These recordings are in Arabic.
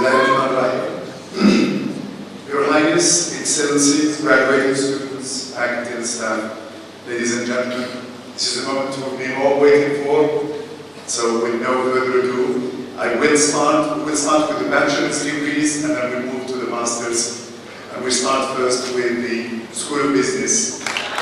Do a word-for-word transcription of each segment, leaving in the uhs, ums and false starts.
Your Highness, Excellencies, graduating students, faculty and staff, ladies and gentlemen, this is the moment we've been all waiting for. So with no further ado, I will start, we'll start with the bachelor's degrees and then we'll move to the master's. And we start first with the School of Business.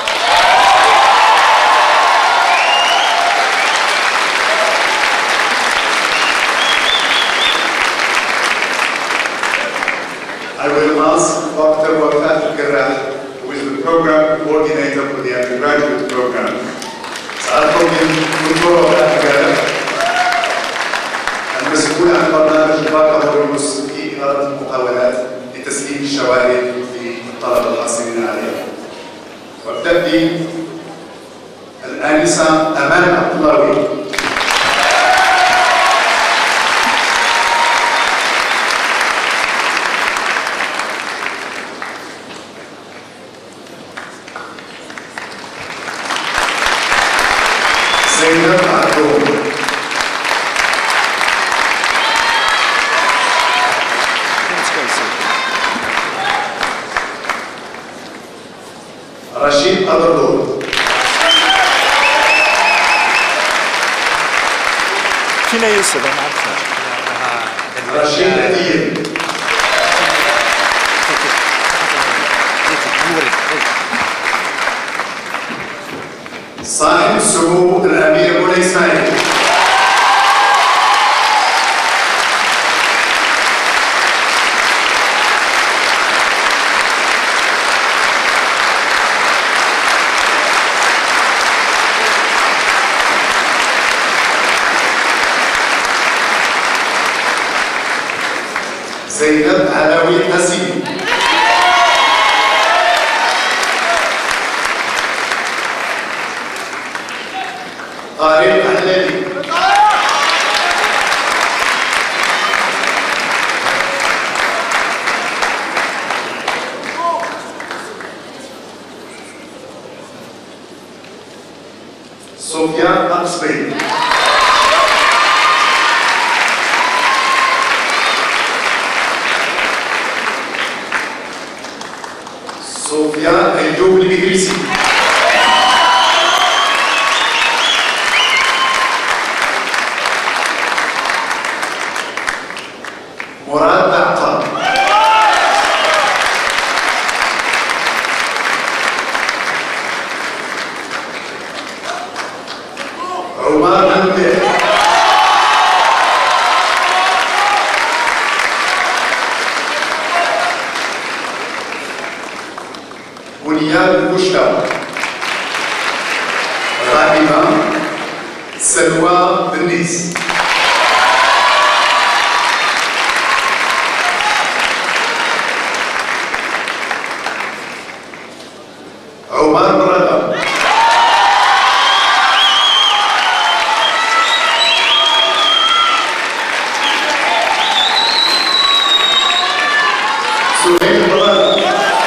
I will ask Doctor Wafat Al-Garrah, who is the program coordinator for the undergraduate program. سأطلب من الدكتور وفاء الجارح المسؤول عن برنامج البكالوريوس في إدارة المقاولات لتسليم الشواهد للطلبة الحاصلين عليها. وابتدي الآنسة أمان عبدالله. زينب عدوم. رشيد أبردور. فينا يوسف أنا عارفه. رشيد أديب. صاحب السمو الأمير مولاي إسماعيل. زينب علاوي حسين. طارق أهلالي. صوفيا أقصبي. صوفيا أيوب البكريسي. مراد عطا. عمر الملك. بنيان البشرى. غانمة سلوى بنيس. عمر برادة. سهيل برادة.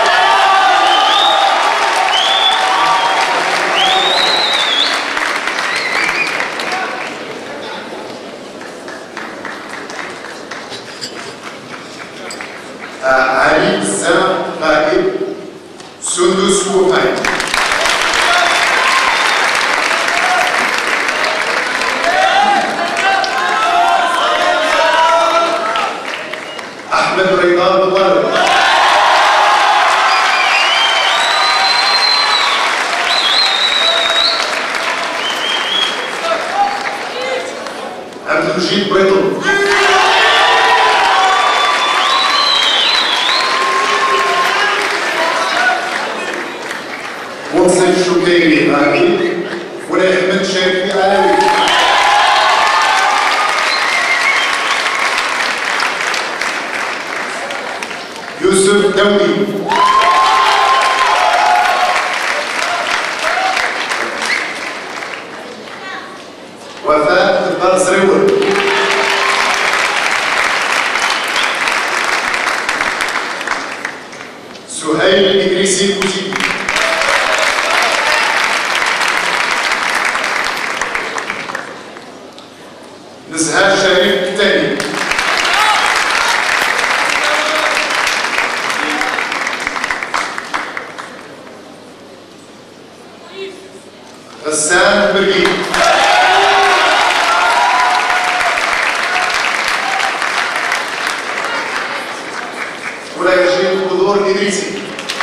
علي الزام غائب. سندس وفاي. أحمد رضا مطلب. عبد المجيد بيضل. محسن شكيري غامي. ولا أحمد شافي علوي. يوسف دولي. وفاء البرزرول. سهيل الإدريسي بوزيدي. نزهة شريف الثاني. إدريسي.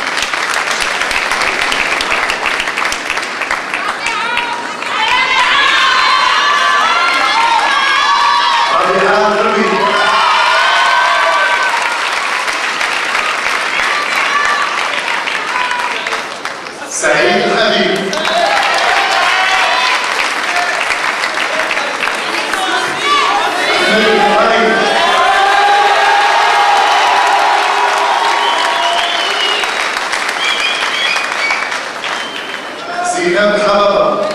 رابعة غربي. سعيد الحبيب. زينب حبابة.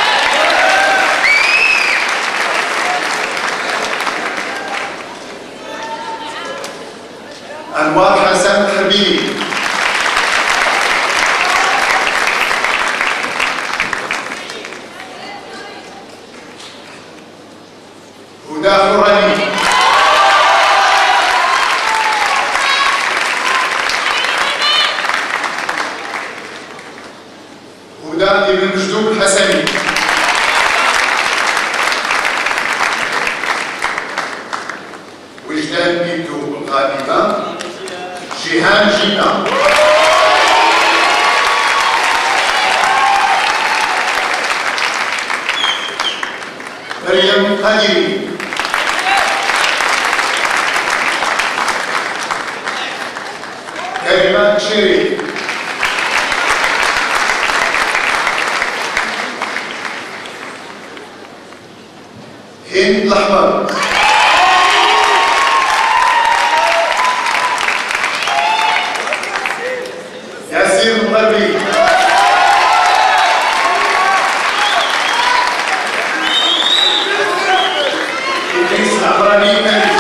أنوار حسن حبيبي. هدى حراني. هدى ابن مجدوب الحسني. وجدان بنته الغالبة جيهان جنة. مريم قديري. كريمة شيري. هند الأحمر. ياسين المغربي. إدريس العبراني كريم.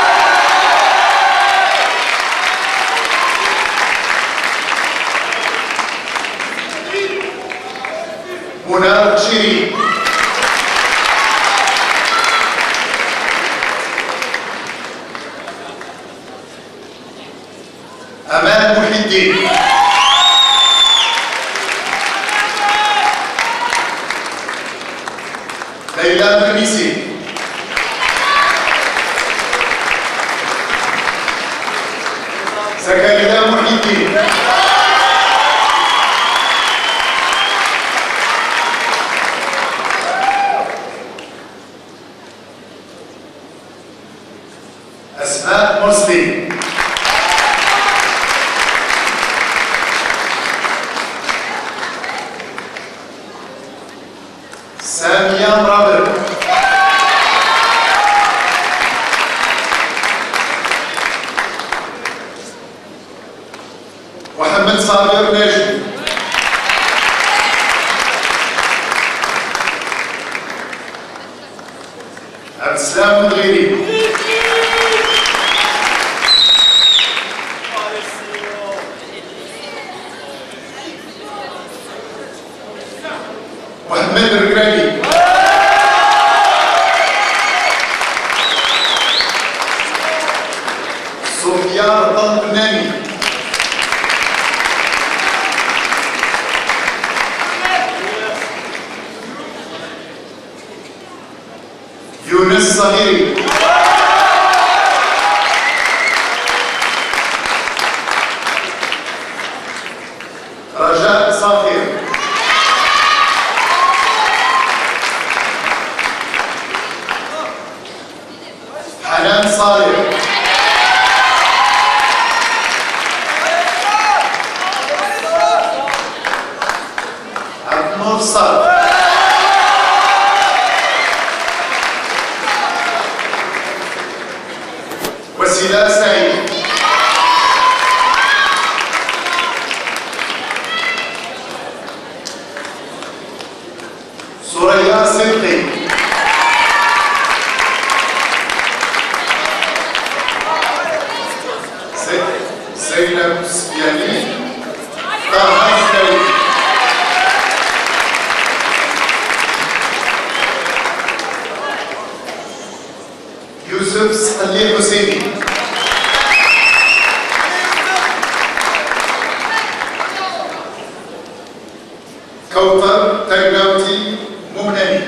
منى البشيري. أمان محي الدين. ليلى مرنيسي. زكريا محي الدين. أسماء مرسلي. سامية مرابر. محمد صابر ناجي. عبد السلام الغيري. محمد الركراكي. صوفيا رضا البناني. يونس الصغيري. رجاء صافي. حنان صالح. عبد النور صالح. وسيلة سعيد. سوريا صدقي. زينب سفياني. طه السعيد. يوسف سحلي حسيني. كوثر ترناوتي ممنني.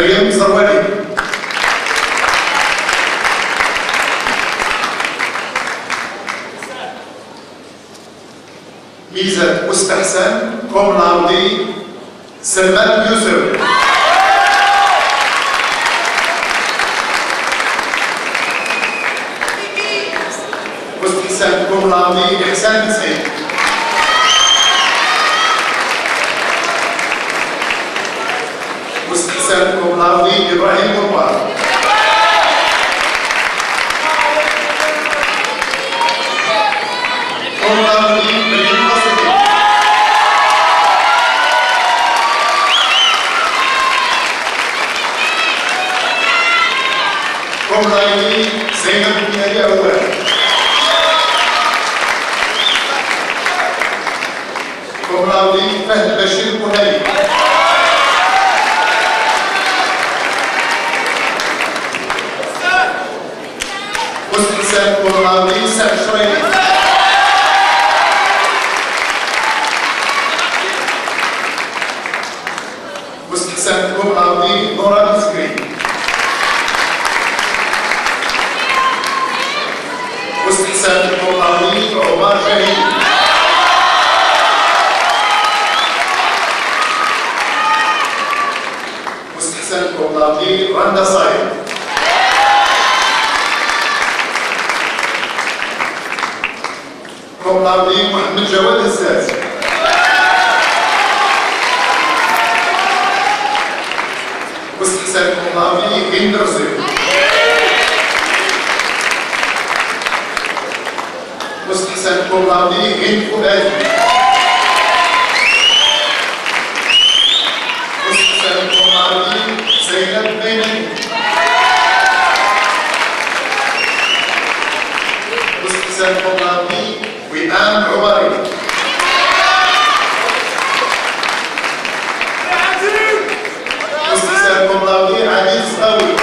مريم زروالي. ميزة مستحسن كوم لاودي سلمان يوسف. مستحسن كوم لاودي إحسان سعيد. مستحسن كوم لاودي إبراهيم قربان. كوم لاودي مريم قصدي. كوم لاودي زينب بن أول. كوم لاودي فهد بشير بني. مستحسن كوم لاودي سعد شريف. مستحسن كوم لاودي نورا مسكري. مستحسن كوم لاودي عمر شهيد. مستحسن كوم لاودي رندا صايد. كوم لاودي محمد جواد الزاز. مستحسن كوم لاودي هند رزيق. مستحسن كوم لاودي هند فؤاد. مستحسن كوم لاودي زينب بيني. مستحسن كوم لاودي وئام عمري. مستحسن كوم لاودي عزيز قوي.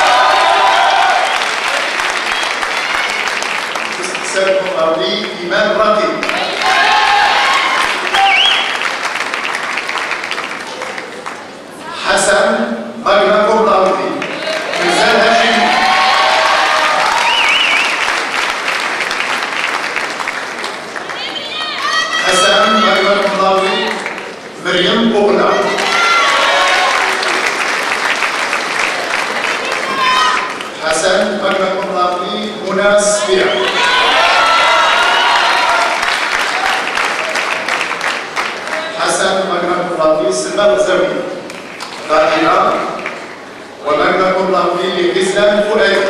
مستحسن كوم لاودي إيمان راقي. حسن مغنى كوم لاودي ميزان هاشمي. حسن مغنى كوم لاودي مريم بوغنا. حسن مغنى كوم لاودي منى سبيع. حسن مغنى كوم لاودي سلمى الغزاوي. قائلة ومغنى كوم لاودي لغزلان فؤاد.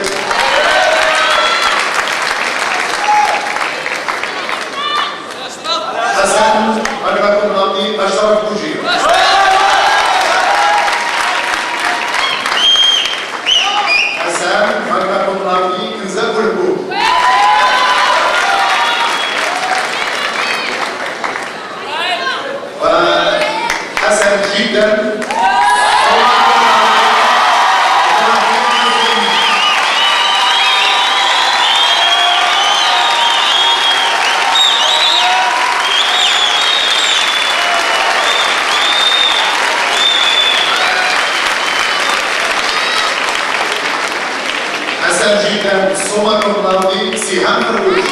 حسن مغنى كوم لاودي أشرف بوجي. حسن مغنى كوم لاودي كنزة بلبو. وحسن جدا حسن جدا سوما كوم لاودي سهام درويش.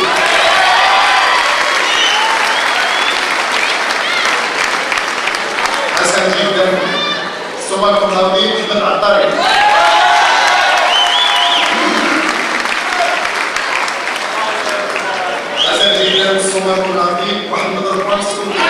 حسن جدا سوما كوم لاودي احمد عطاري. حسن جدا سوما كوم لاودي محمد رضوان سكوتي.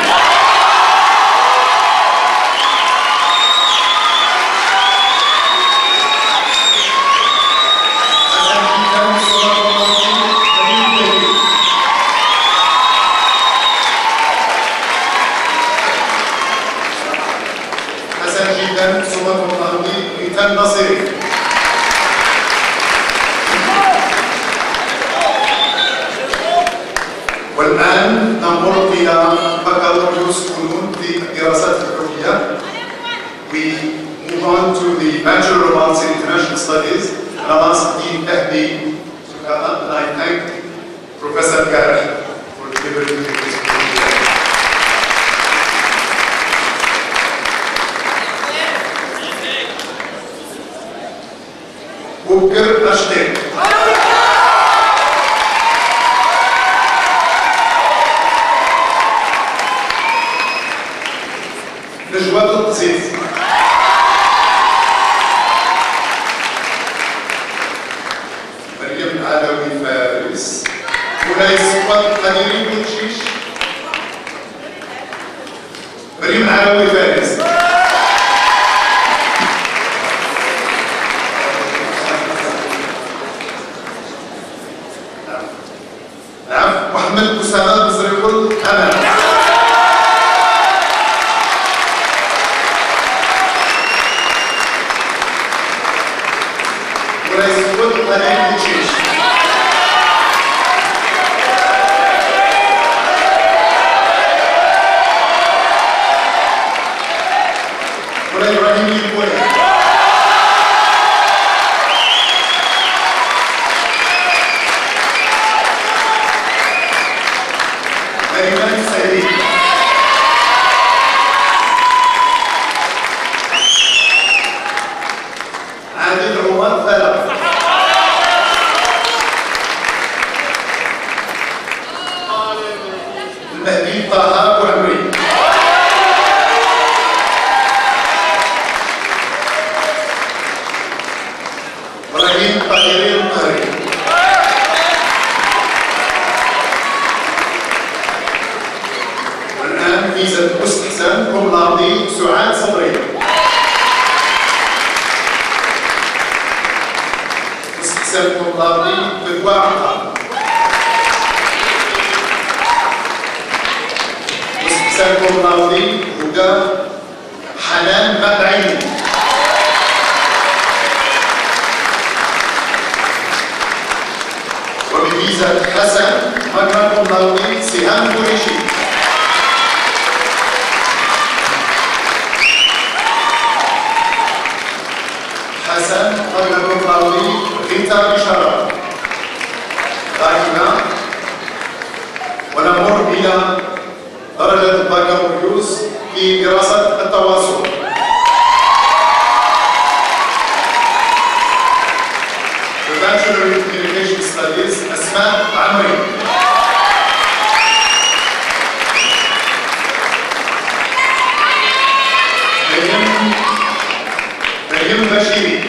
سوما كوم لاودي إيتان نصيري. والآن نمر إلى ريم العلوي فارس. نعم. محمد أسامة بزريقل أمام. ورئيس الوزراء غنيم بوشيش. ولا إبراهيم يبوي. مريمان السعيدي. عادل عمر فلق. المهدي طه بوعمري. ابراهيم طاهري القهري. والان ميزه مستحسن كوملاندي سعاد صبري. مستحسن كوملاندي بدوى عطا. مستحسن كوملاندي هدى حنان مدعي. وبميزة حسن مجمع كوملاندي سهام قريشي. حسن مجمع كوملاندي غيتا بشارة. دائما ونمر إلى درجة البكالوريوس في دراسة التواصل. Bachelor in Communication Studies أسماء عمري. مريم مريم بشيري.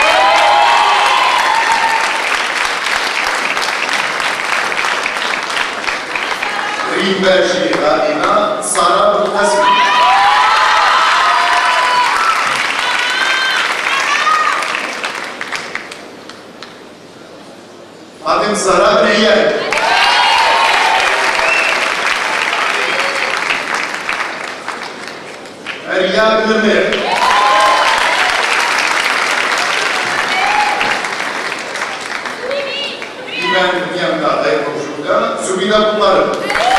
ريم باشي غائبة. سارة القاسمي. فاطمة الزهراء بن عياد. رياض بن المير. إيمان بن يمنى غير موجودة. زبيدة بن طارق.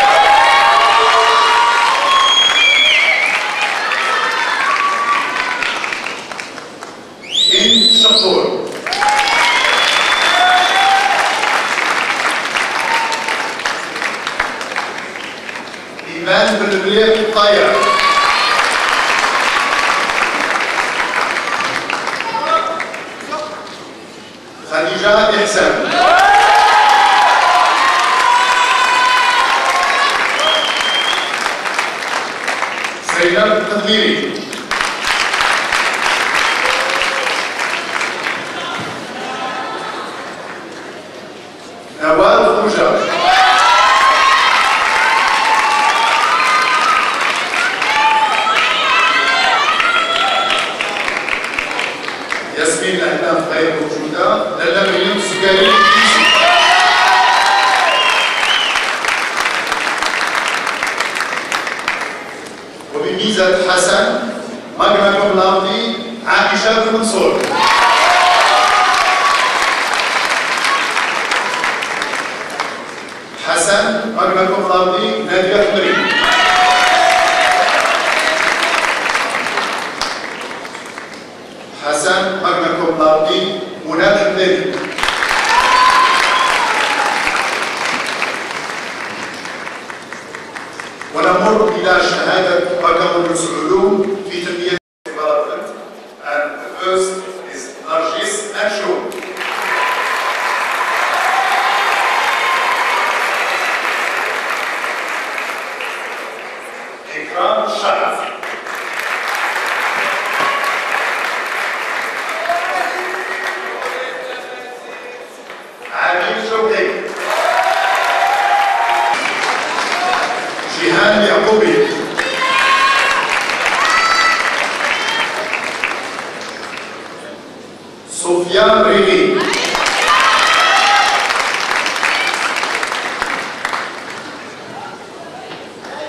هند شطور. إيمان بن المليح الطايع. خديجة إحسان. زينب التدميري. نوال خوجة. ياسمين الأهداف غير موجودة. لالا مريم السكري. وبميزة حسن مجمع كوملاندي عائشة بن منصور. حسن مجمع كوملاندي نادية حمري. حسن مجمع كوملاندي منى الحمداني. ونمر إلى شهادة بكالوريوس العلوم في تنمية development, and the first is Nargis Anshour. إكرام الشرف. عامل شوقي. جيهان يعقوبي.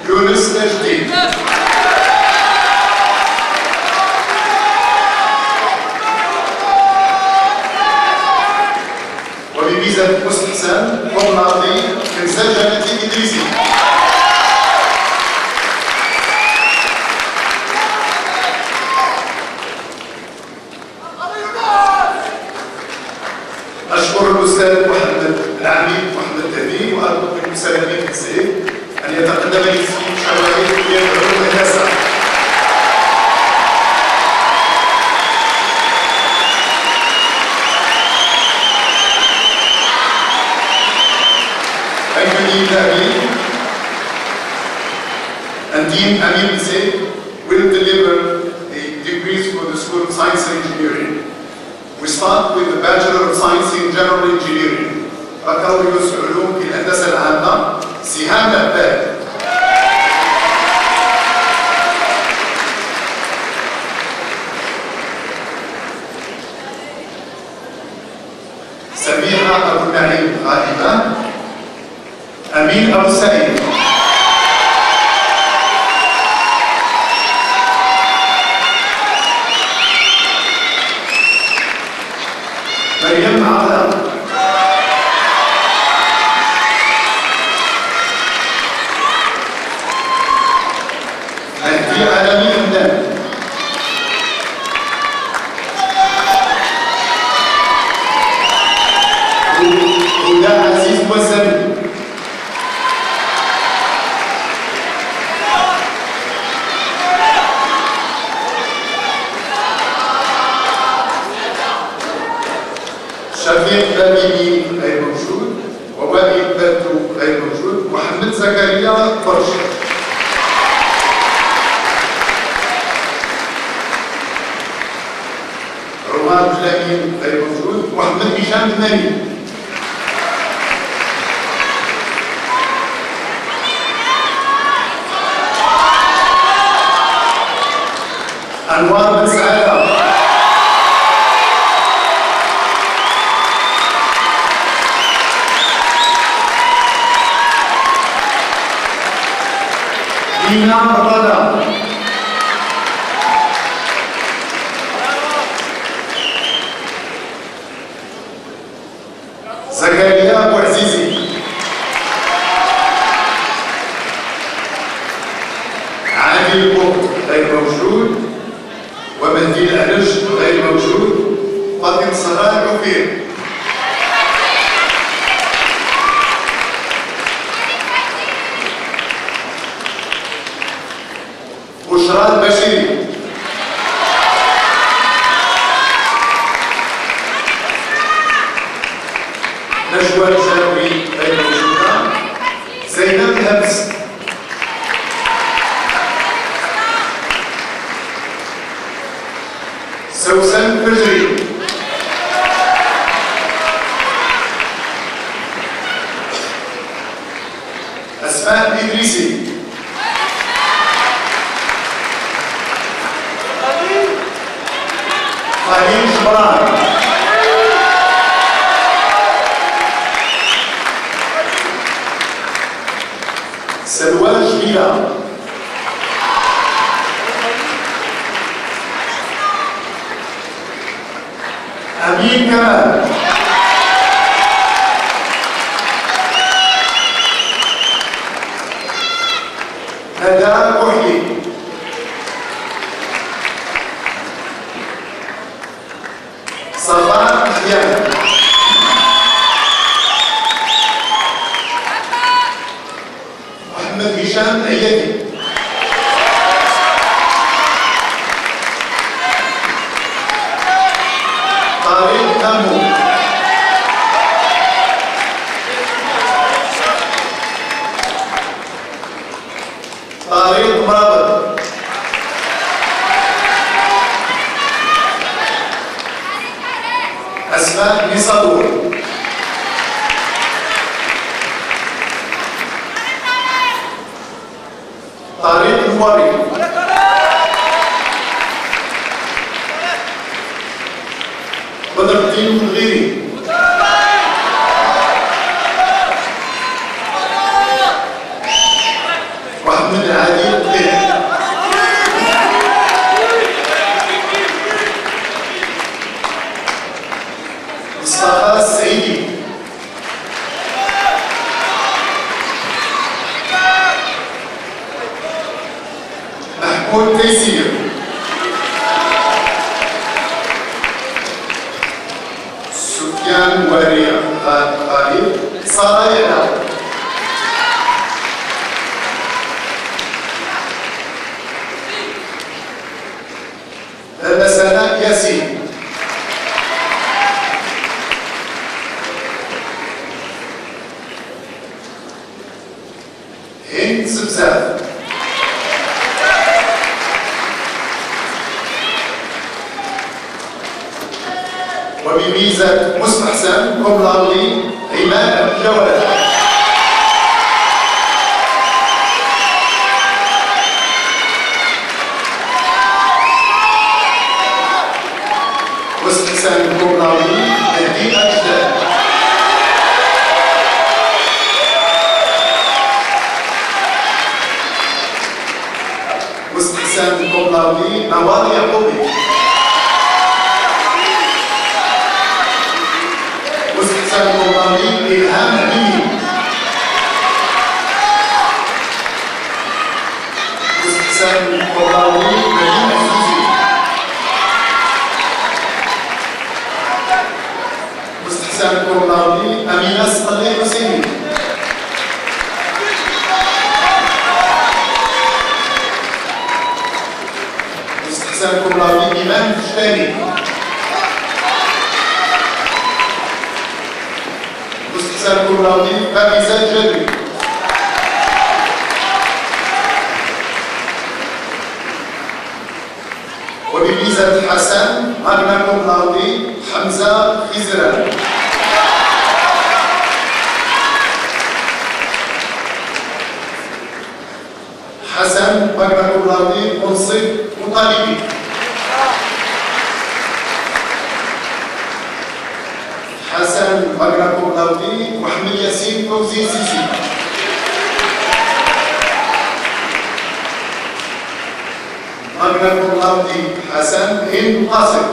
يونس الجديد. وبميزة مستحسن ومناضي من سجنة إدريسي. أشكر الأستاذ محمد العميد محمد التهديد وأطلب من المساهمين في الزيت أن يتقدم لتسليم شوائب يدعو الناس. Dean Amin and Dean Amin Sey will deliver the degrees for the School of Science and Engineering. We start with the Bachelor of Science in General Engineering, بكالوريوس علوم في الهندسة العامة، سهام العباد. سميحة أبو النعيم غائبة. أمين أبو سعيد. مريم عقلة. مهدي عالمي حمدان. هدى عزيز وسامي. شفيق بابيني غير موجود، ووالد باتو غير موجود، محمد زكريا برش. رومان الأمين غير موجود، محمد هشام المالي. أنوار بن سعادة. دينا مرادة. زكريا أبو عزيزي. عادل القط غير موجود، ومهدي الأعرج غير موجود، فاطمة صلاح عفير. بشرى البشيري. نجوى الجابري غير موجودة. زينب الهمس. سوسن الفجري. أسماء الإدريسي. خليل جبران. سلوى جميلة. أمين كمال. ندى كحلي. صفاء خيام. محمد هشام أيادي. طارق كامو. طارق مرابط. أسماء نصابور. طارق الموري. بدر الدين الغيري. محمد محمد عادل قيح. مصطفى السعيدي. محمود تيسير. سفيان وريع غالب. سارة يعلى. سناء ياسين. هند زبزاب. وبميزة مستحسن كوملاولي عماد الجواد. مستحسن كوملاولي مهدي أجداد. مستحسن كوملاولي نوال يعقوبي. مستحسن كوملاولي إلهام أميني. مستحسن كوملاولي مدينة سوزي. مستحسن كوملاولي أمينة صالح حسيني. مستحسن كوملاولي إمام جداني. مستحسن كوملاولي فائزة جدري. وبميزة حسن ماغنا كوملاولي حمزة خزران. حسن ماغنا كوملاولي منصف مطالبي. حسن ماغنا كوملاولي محمد ياسين فوزي سيسي. ماغنا كوملاولي حسن هند قاسم.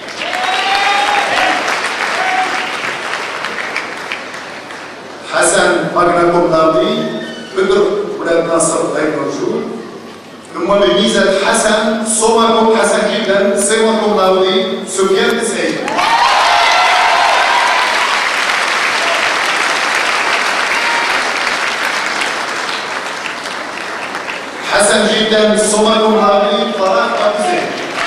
حسن ماغنا كوملاولي بدر ولاد ناصر غير موجود. ثم بميزة حسن صومكم حسن جدا سوى كوملاولي سفيان السعيد. حسن جدا صومكم كوملاولي طلال قابوسي.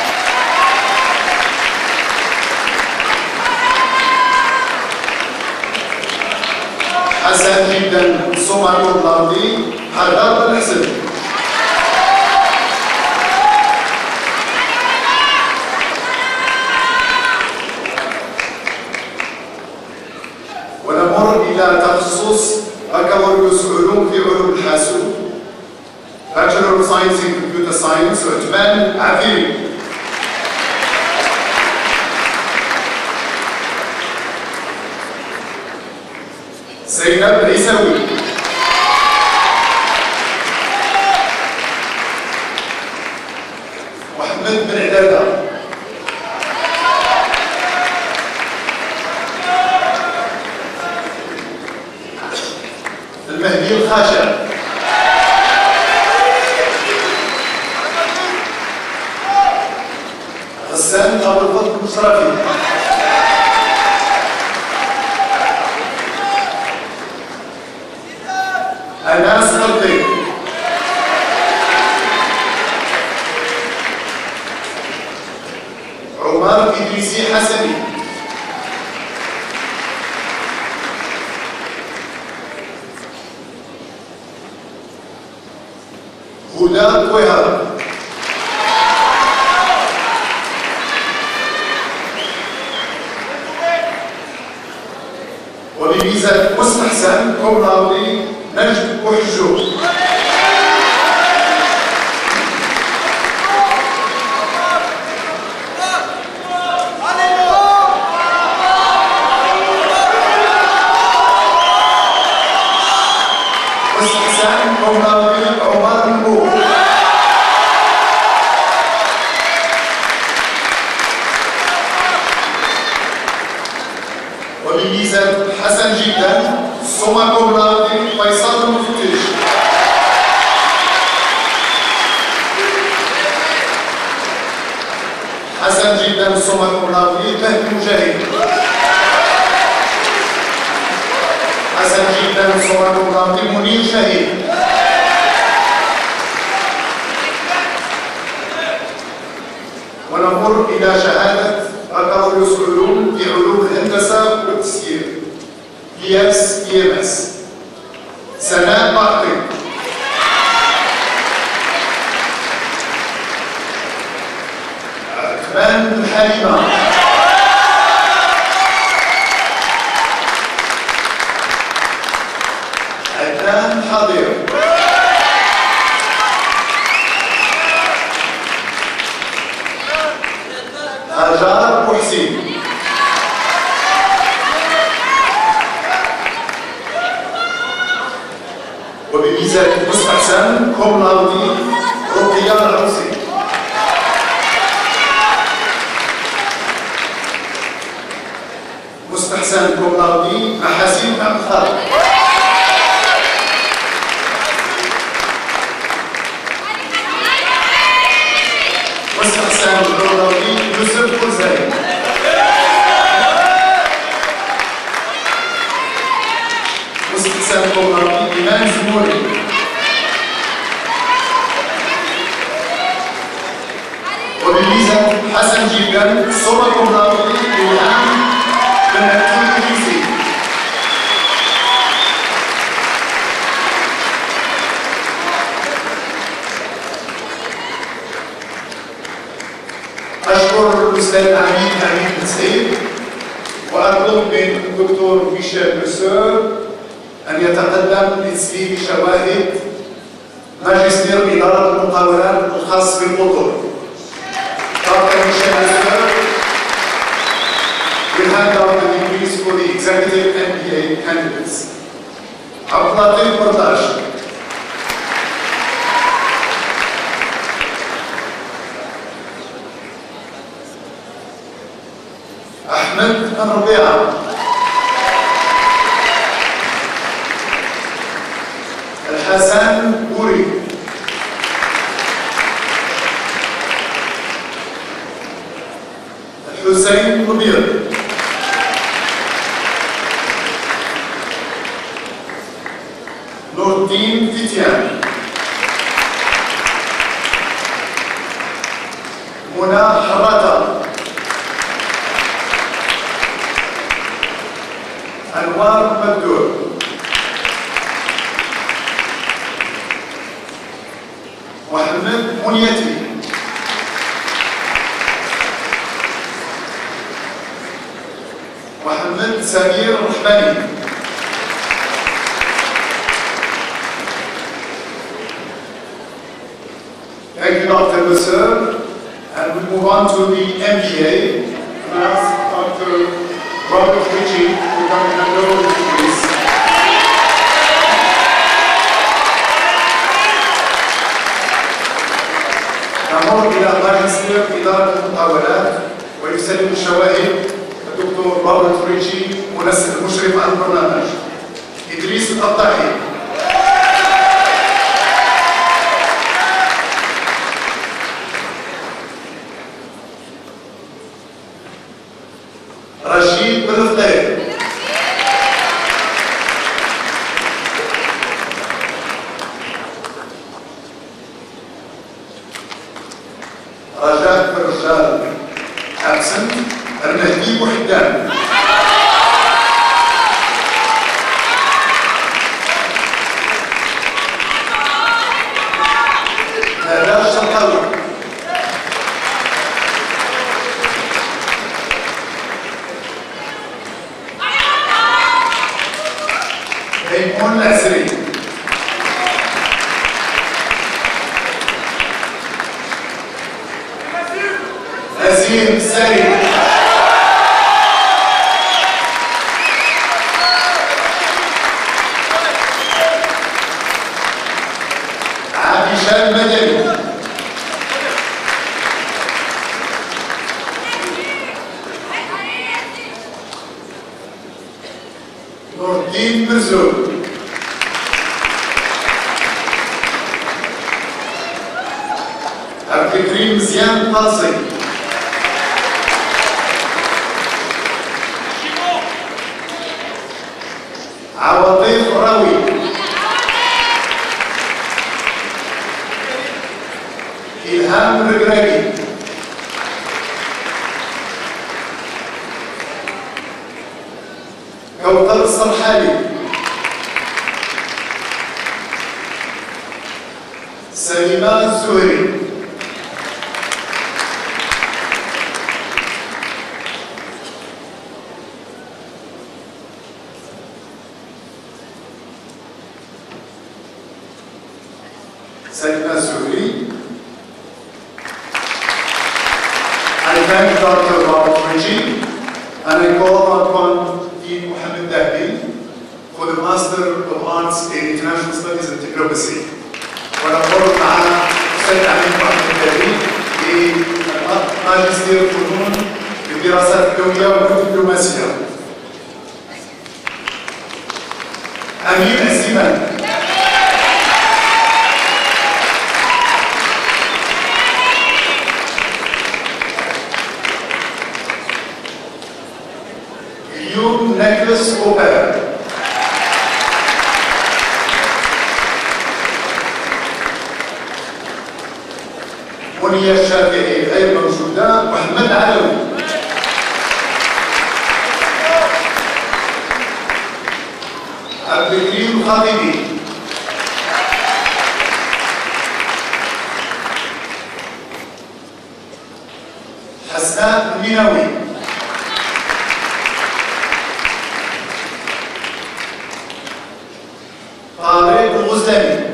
حسن جدا صومكم كوملاولي حداد الحسن. ونمر إلى تخصص بكالوريوس علوم في علوم الحاسوب. Bachelor of Science in Computer Science عثمان عفيري. زينب عيساوي. محمد بن عدادة. المهدي الخاشع. غسان أبو الفضل المشرفي. أناس قلبي. عمر إدريسي حسني. هدى كويهر. وبميزة مستحسن كوملاولي نجد وحجو. مستحسن كوملاولي عمر النور. حسن جدا الصومال المناضلي فهد مجاهد. حسن جدا الصومال المناضلي منير شهيد. ونمر إلى شهادة بكالوريوس علوم في علوم الهندسة والتسيير إياس إي إم إس سناء باقي. عثمان الحليمة. عدنان حاضر. هاجر محسن. وبميزة مستحسن كوم لاودي رقية العوسي. مستحسن كوم لاودي محاسن عبد الخالق. مستحسن كوم لاودي يوسف الخزاعي. مستحسن كوم لاودي إيمان زموري. وبميزة حسن جدا صورة كوم لاودي إلهام بن الإنجليزي. أشكر الأستاذ أمين أمين بن سعيد وأطلب من الدكتور ميشيل بوسور أن يتقدم لتسليم شواهد ماجستير إدارة المقاولات الخاص بالقطر. Doctor Michel Bousseur will hand out the degrees for the executive M B A candidates. عبد اللطيف مرتاش. أحمد الربيعة. الحسن بوري. الحسين مبير. نور الدين فتيان. منى حراته. أنوار مبدور. محمد منيتي. محمد سمير رحماني. Thank you, Doctor Bousseur. And we move on to the M B A. And ask Doctor Robert Ritchie to come and hand over the degrees. نمر إلى ماجستير إدارة المقاولات ويسلم الشواهد الدكتور روبرت ريتشي منسق المشرف على البرنامج. إدريس القطاحي. رشيد بن الخير. رجاء الرجال absent. المهدي وحدان. نادر شرقاوي. ميمون العسري. نسيم السري. عائشة المدني. نور الدين مرزوق. عبد الكريم مزيان قاصي. عواطف راوي. إلهام رقراقي. كوثر الصرحالي. سليمة الزهري. سليمة الزهري. I thank Doctor Robert Ritchie and I call upon Dean Mohammed Dahbi for the Master of Arts in International Studies and Diplomacy. ونقول معنا السيد علي محمد دهبي لماجستير فنون بالدراسات الدولية والدبلوماسية. أمين الزمان. Guillaume Nicholas Aubert. منيا الشافعي غير موجودة. محمد علوي. عبد الكريم الخطيبي. حسناء المناوي. طارق الغزلاني.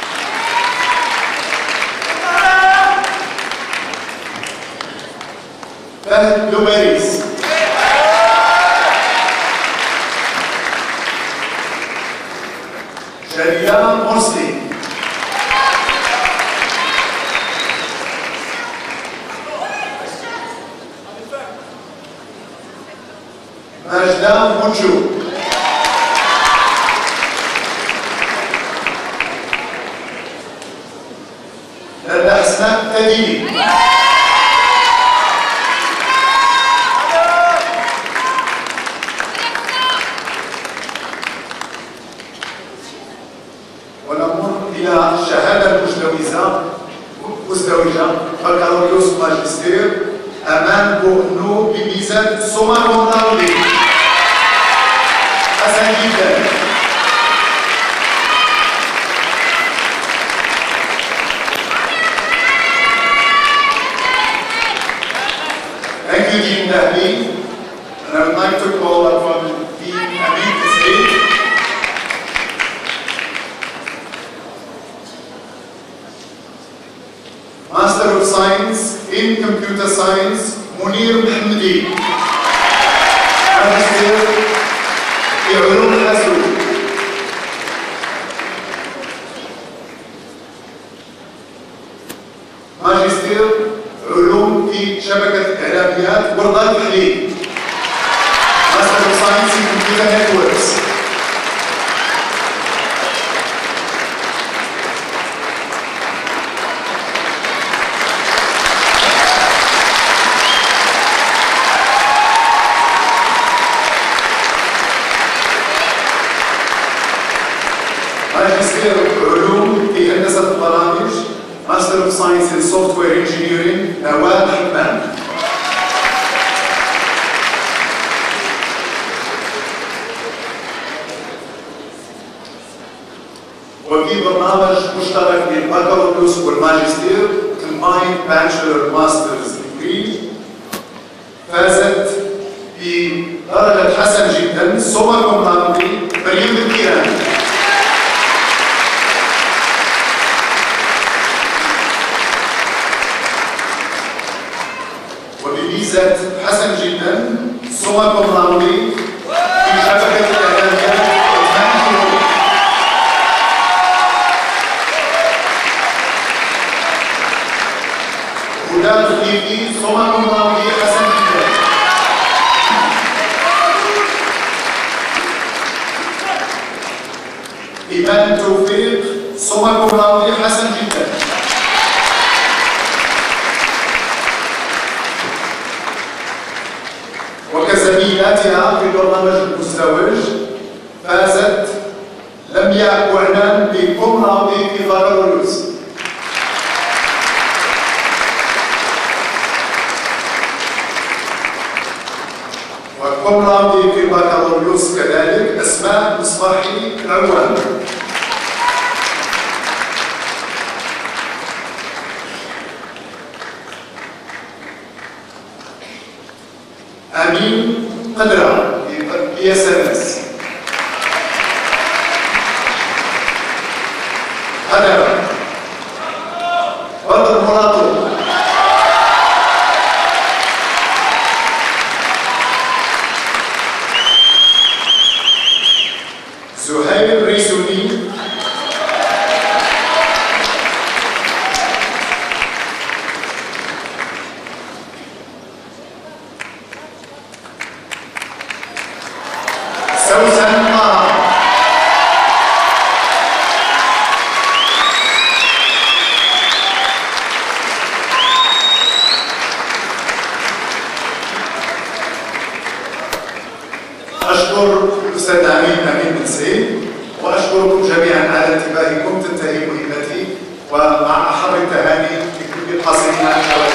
فهد لوباريس. شريان مرسي. مجدان بوتشو. لدى حسناء تديني. ونمر إلى الشهادة المزدوجة مزدوجة بكالوريوس ماجستير أمان بوغنو بميزان سوما رونالدي. حسن جدا. Thank you, Dean Dahbi. And I would like to call upon Dean Amin to stage. Master of Science in Computer Science, Munir Mohammadi. Magister في علوم الحاسوب. ماجستير علوم في شبكة الإعلاميات وردة التحليل. Master of Science in Computer Networks. ماجستير علوم في هندسة البرامج. Master of Science in Software Engineering نوال حمام. وفي برنامج مشترك للبكالوريوس والماجستير Combined Bachelor Master's Degree فازت بدرجة حسن جدا سوما كوم لاودي مريم الكيران. وبميزة حسن جدا سوما كوم لاودي في شبكة الإعلاميات هدى خليفي سوما كوم لاودي حسن جدا. إيمان توفيق سوما كوم لاودي حسن جدا. وكزميلاتها في البرنامج المزدوج فازت عوان. أمين قدرة بي اس ام اس. قدرة. بدر مراطو. زهير ريسوني. سوسن طه. أشكر الأستاذ أمين أمين بن سعيد، وأشكركم جميعا على انتباهكم. تنتهي مهمتي ومع أحر التهاني لكل الحاصلين على